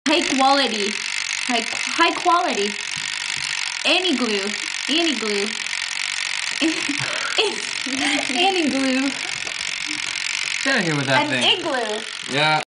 High quality. High quality. Any glue. Any glue. Any glue. Get out of here with that An thing. igloo. Yeah.